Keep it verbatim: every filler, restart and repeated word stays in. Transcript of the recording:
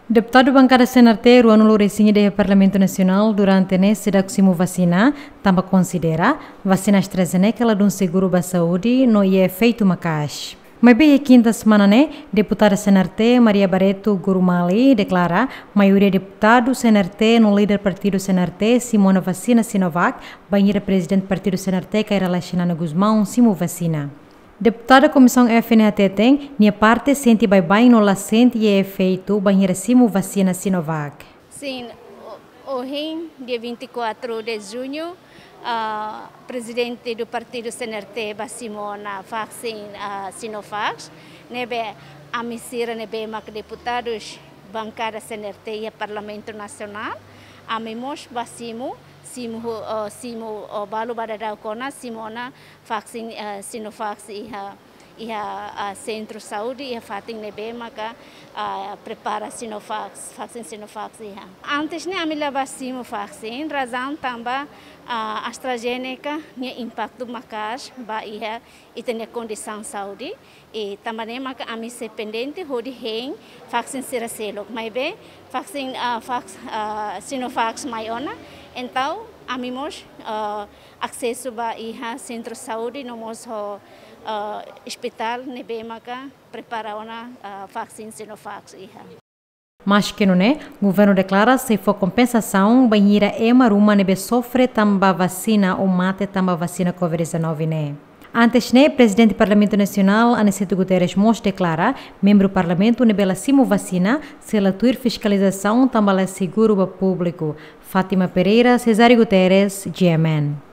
Deputado bancada senarteiro anulou resinha do Parlamento Nacional durante a sedaximo vacina, também considera vacina AstraZeneca ela de um seguro da saúde não é efeito macas. Mas bem a quinta semana, né, deputada senarte Maria Barreto Gurumali declara maioria deputado senarte no líder partido senarte Simona vacina Sinovac, banheira presidente partido senarte Caira Lachinana Guzmão Simo vacina. Deputada Comissão F N A T tem, minha parte sente bem bem no la sente e é efeito banheira Simo vacina Sinovac. Sim, hoje, dia vinte e quatro de junho, Uh, presidente do partido C N R T, Simona, vacina uh, Sinovac, nebe a mistura nebe mak deputados bancada C N R T e Parlamento Nacional, a mimos basimo simu uh, simu uh, balu badadau kona Simona vaksin uh, Sinovac iha iha uh, centro saúde iha fating nebe maka uh, prepara Sinovac vaksin Sinovac iha. Antes ne amila basimo vaksin razão tamba a AstraZeneca tinha impacto macas ba iha e tem condição saúde e também maka a mim pendente hodi hen vaksin siracelo mas bem vaksin a Sinovac maiona então a mimos uh, acesso ba iha centro saúde no mos ho uh, hospital nebe maka prepara ona uh, vaksin Sinovac iha. Mas que não é, o governo declara se for compensação, banheira é maruma nebe sofre tamba vacina ou mate tamba vacina covid dezenove né. Antes né, presidente do Parlamento Nacional, Aniceto Guterres Mos declara, membro do Parlamento nebe la simo vacina, se la tuir fiscalização tamba la seguro público. Fátima Pereira, Cesário Guterres, G M N.